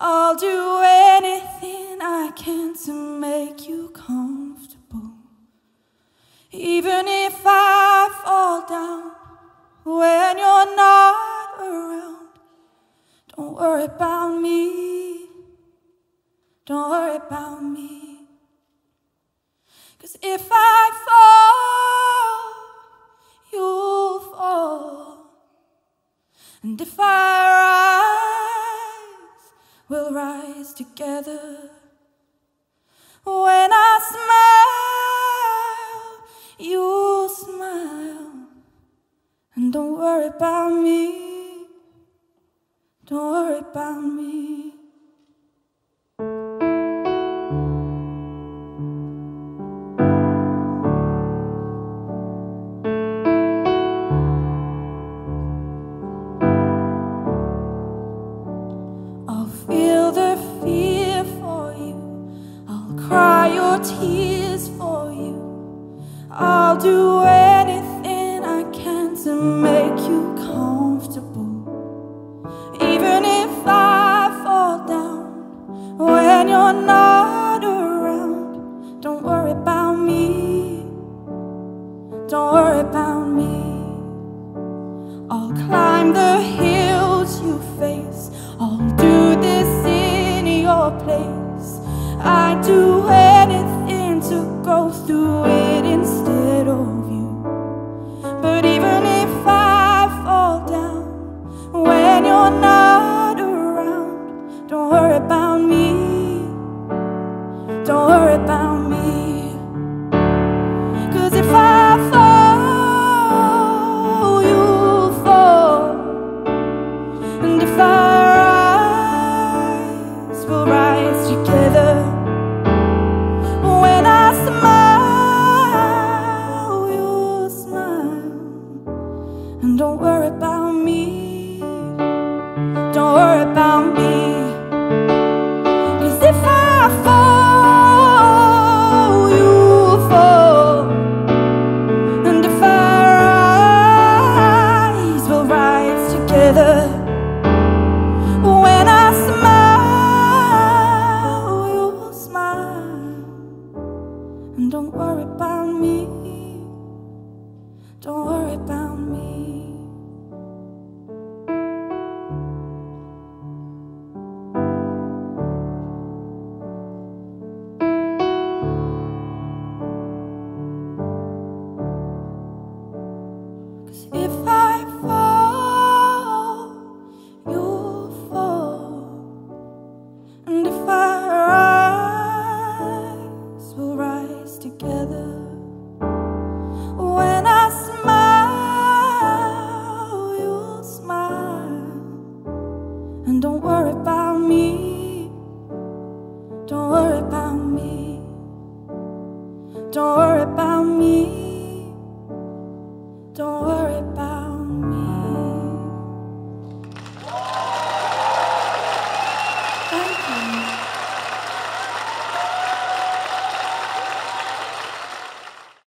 I'll do anything I can to make you comfortable. Even if I fall down when you're not around, don't worry about me, don't worry about me. 'Cause if I fall, you'll fall. And if I rise, we'll rise together. When I smile, you'll smile. And don't worry about me, don't worry about me. I'll feel the fear for you, I'll cry your tears for you. I'll do anything I can to make you comfortable. Even if I fall down when you're not around, don't worry about me, don't worry about me. I'll climb the hills you face, I'll do this in your place. I'd do anything to go through it instead of you. But even if I fall down when you're not around, don't worry about me, don't worry about me. 'Cause if I fall, you'll fall. And if I rise, we'll rise together. When I smile, you'll smile. And don't worry about me, don't worry about me. 'Cause if I fall, you'll fall. And if I rise, we'll rise together. When I smile, you'll smile. And don't worry about me, don't worry about me. If I fall, you'll fall. And if I rise, we'll rise together. When I smile, you'll smile. And don't worry about me, don't worry about me, don't worry about me. Don't worry about